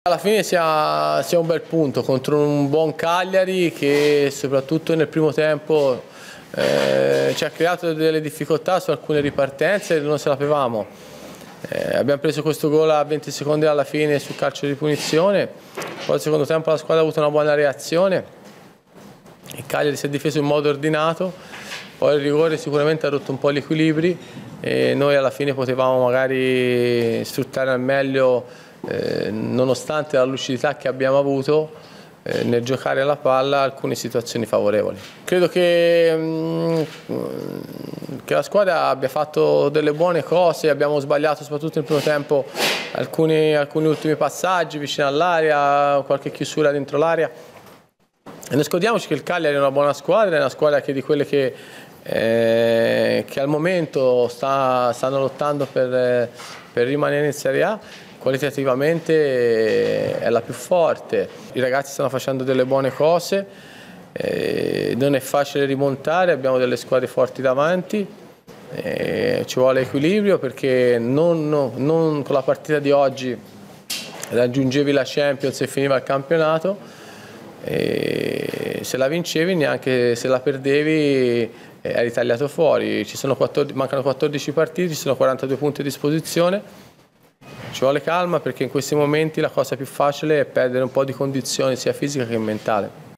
Alla fine sia un bel punto contro un buon Cagliari che soprattutto nel primo tempo ci ha creato delle difficoltà su alcune ripartenze e non se sapevamo. Abbiamo preso questo gol a 20 secondi alla fine sul calcio di punizione, poi al secondo tempo la squadra ha avuto una buona reazione, il Cagliari si è difeso in modo ordinato, poi il rigore sicuramente ha rotto un po' gli equilibri e noi alla fine potevamo magari sfruttare al meglio, nonostante la lucidità che abbiamo avuto nel giocare alla palla, alcune situazioni favorevoli. Credo che la squadra abbia fatto delle buone cose, abbiamo sbagliato soprattutto nel primo tempo alcuni ultimi passaggi vicino all'area, qualche chiusura dentro l'area. E non scordiamoci che il Cagliari è una buona squadra, è una squadra che di quelle che al momento stanno lottando per rimanere in Serie A. Qualitativamente è la più forte, i ragazzi stanno facendo delle buone cose, non è facile rimontare, abbiamo delle squadre forti davanti, ci vuole equilibrio perché non con la partita di oggi raggiungevi la Champions e finiva il campionato, se la vincevi neanche se la perdevi eri tagliato fuori, mancano 14 partite, ci sono 42 punti a disposizione. Ci vuole calma perché in questi momenti la cosa più facile è perdere un po' di condizione sia fisica che mentale.